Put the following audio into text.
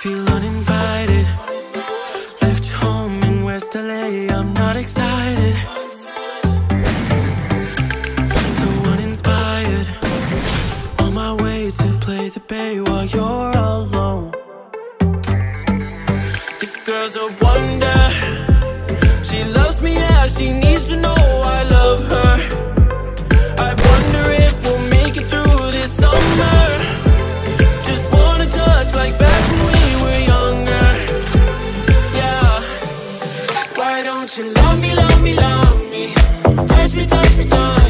feel uninvited. Left home in West LA, I'm not excited. So uninspired, on my way to play the bay while you're alone. This girl's a wonder. She loves me, yeah, she needs to know I love her. I wonder if we'll make it through this summer. Just wanna touch like back when we were younger. Yeah. Why don't you love me, love me, love me? Touch me, touch me, touch